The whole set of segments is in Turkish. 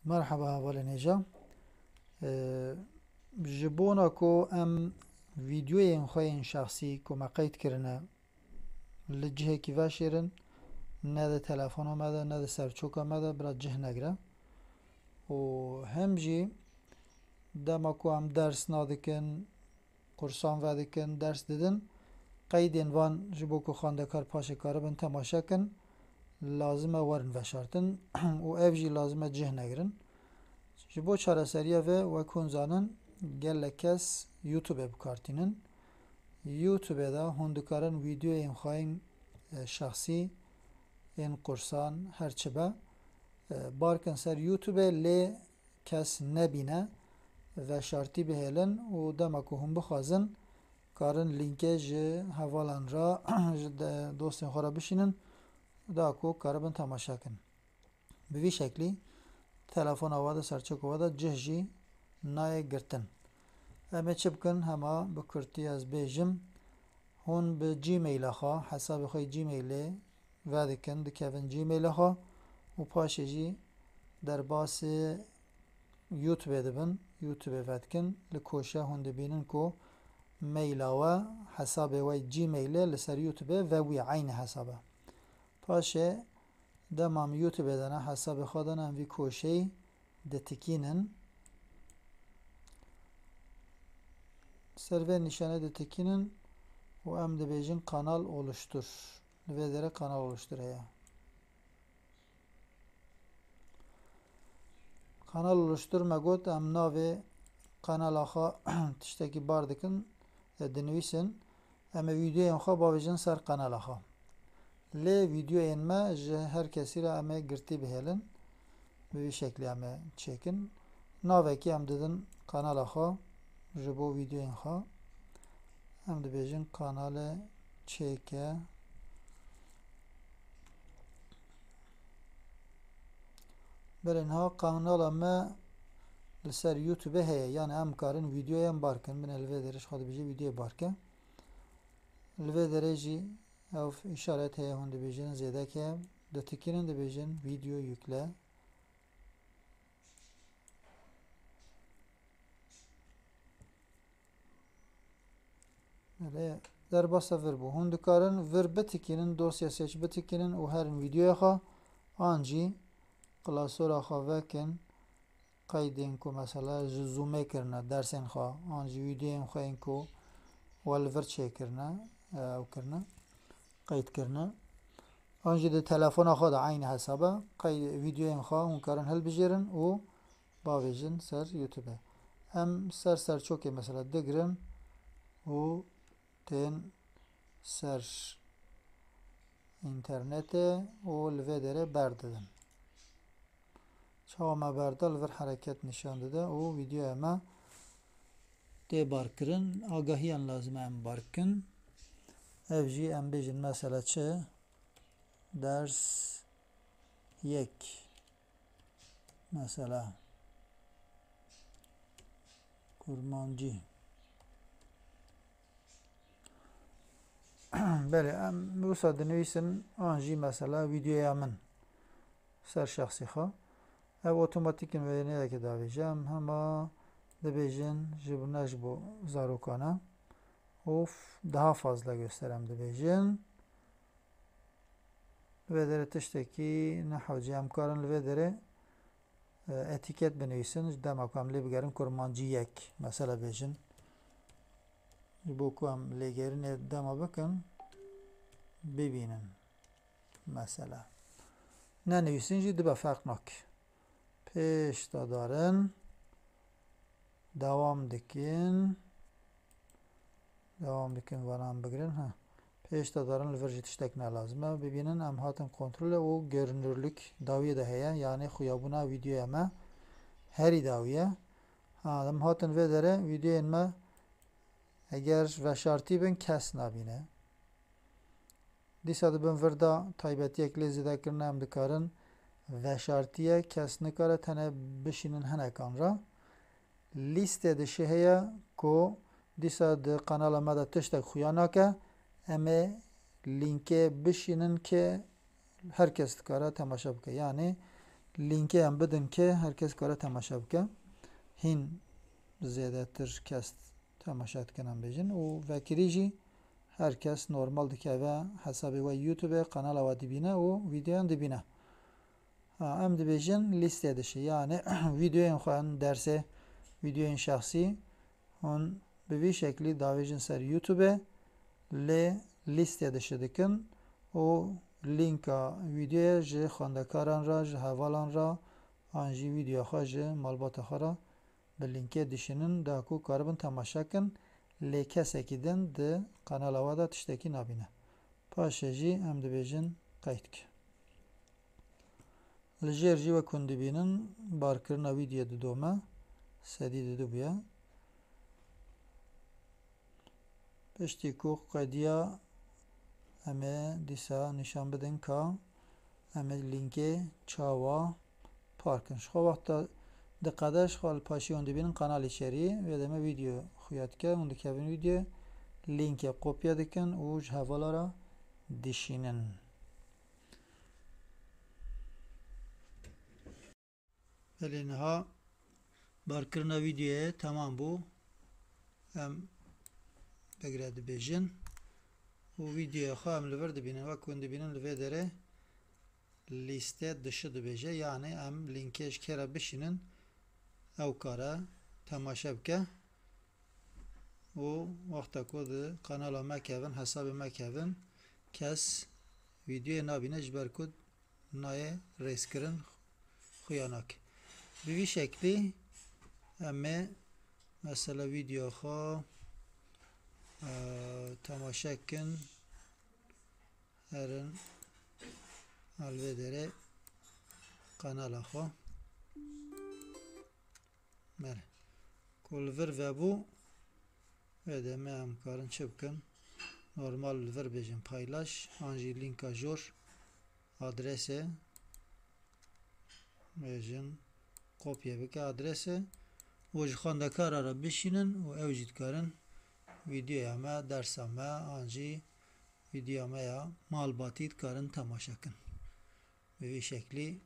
مرحبا والنجا جبونا کو ام ویدیوین خوین شخصی کو ما قید کرنه لجهه کی واشرن نه ده تلفن آمده نه ده سرچوک آمده برای جه نگره و همجی دما کو هم درس نادکن قرصان ودکن درس دیدن قید وان جبو کو خانده کار پاشه کاره بن تماشا کن لازمه ورن وشارتن و افجی لازمه جه نگرن جبو چاره سریه و کنزانن گل کس یوتیوب بکارتینن یوتیوب دا هندکارن ویدیو این خواهیم شخصی این قرصان هرچه با بارکن سر یوتیوب لی کس نبینه و شرطی بهلن و دمکو هم بخوازن کارن لینکه جه حوالان را دوستین خورا بشینن دا کو کاربن تماشا کن به وی شکلی تلفن آواده سرچک آواده جهجی نای گرتن اما چه بکن همه بکرتی از بیجم هون به جیمیل خواه حساب خواه جیمیله ودکن دکوین جیمیل خواه و پاشه جی در باس یوتیوب دبن یوتیوب ودکن لکوشه هون دبینن کو میلا و حساب وی جیمیله لسر یوتیوب و وی عین حسابه پاشه دمام یوتیوب دانه حساب خودن هم وی کوشه دتکینن سرور نشانه دتکینن و ام دبیجین kanal oluştur ve dere kanal oluştur ya. Kanal oluşturma god am nave kanal axa tişteki bardıkın dinvisin ama videoya xo bavijin sar kanal axa. Le video enme je herkesiyle ama girti bihelin bu şekli ama çekin. Nave ki am dedin kanal axa je bu video enxa hem de bejin kanalı çeke berenha kanal ama لسر یوتیوب هی یعنی ام کارن ویدیو هم بارکن من الوی درش خود بیجی ویدیو بارکه الوی درجی او işaret هی هون بیجن زیاده که دتکینن بیجن ویدیو yükle böyle در باسا ور بو هون دکارن ور بتکینن dosya seç بتکینن و هر ویدیو خوا آنجی klasör خوا وکن قیدین کو مثلا زومه کرنا درسین خوا آنجی ویدیو خوا این کو والور چه کرنا او کرنا قید کرنا آنجی ده تلفن خوا ده عین حسابه قید ویدیو خوا اون کارن هل بجیرن و باویجن سر یوتیوب ام سر چوکی مثلا دگرن و تن سر اینترنته و لودره برددن çağma berdal ver hareket nişan dede o video ama de barkırın agahiyan lazım em barkın evji em bejin mesela çe ders yek mesela kurmancı böyle em bu sadınıysan anji mesela videoya men ser şahsi ha ev otomatik ve ne ki davacağım ama debejin jibunaj bu zarokana of daha fazla gösterem debejin ve dere tişteki nahvcam karın ve dere etiket beneysin demakam lebigerin kurmancı yek mesela bejin bu kam legerin dema bakın bebinin mesela ne neysin jide fark nok پیش دادارن devam dikin varan bigrin ha پیش دادارن لورجی تشتک نه لازمه ببینن ام هاتن کنترل و görünürlük daviye de heye yani xuyabuna video ama heri daviye ha dem hatan ve dere video enme eğer ve şartı ben kes nabine disa ben verda taybeti eklezi de kirna am dikarın ve şartiye kes nikare tane bişinin henekan ra liste de şeheye ko disa de kanala mada tiştek xuyanake eme linke bişinin ke herkes dikare temaşa bike yani linki em bidin ki herkes kare temaşa bike. Hin ziyadettir kes temaşa etken em bejin. û vekirî jî herkes normal dikeve hesabê we YouTube kanala we dibîne û videoyan dibîne. Em dibêjin listeye dişi. Yani videoyên xwe in dersê videoyên şexsî hûn bi vî şeklî davêjin ser YouTube lê listeye dişi dikin û linka videoya ji xwendekaran re ji hevalan re an jî videoya xwe ji malbata xwe re bi linkê dişînin da ku karibin temaşa kin lê kesekî din di kanala we de tiştekî nabîne. Paşê jî em dibêjin qeyd bike. Li jêr jî wek hûn dibînin barkirina videoya didome sedî didibûye. Piştî ku qediya em ê dîsa nîşan bidin ka em ê linkê çawa parkin. Ji xwe wexta diqede ji xwe li paşî hûn dibînin kanalê şerî vê demê video xuya dike hûn dikevin videoya linkê kopya dikin û ji hevala re dişînin. Belê niha barkirina videoya temam bû. Em vegire dibêjin û videoya xwe em li vir dibînin wek hûn dibînin li vê derê lîste dişi dibêje. Yani em linkê ji kê re bişînin ew kare temaşa bike û wexta ku di kanala me kevin hesabê me kevin kes videoyê nabîne ji ber ku nayê rêzkirin xuya nake. Bi vî şeklî em ê mesela videoya xwe temaşa kin herin al vê derê kanala xwe bele ku li vir vebû vê demê em karin çi bikin normal li vir bêjin paylaş an jî linka jor adresê bêjin kopya bike adresê û ji xwendekara re bişînin û ew jî dikarin videoya me dersa me an jî videoya me ya malbatî dikarin temaşa kin. Bi vî şeklî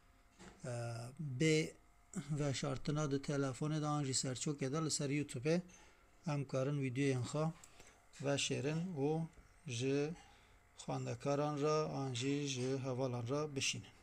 bê veşartina di telefonê de an jî serçokê de li ser YouTubeê em karin videoyên xwe veşêrin û ji xwendekaran re an jî ji hevalan re bişînin.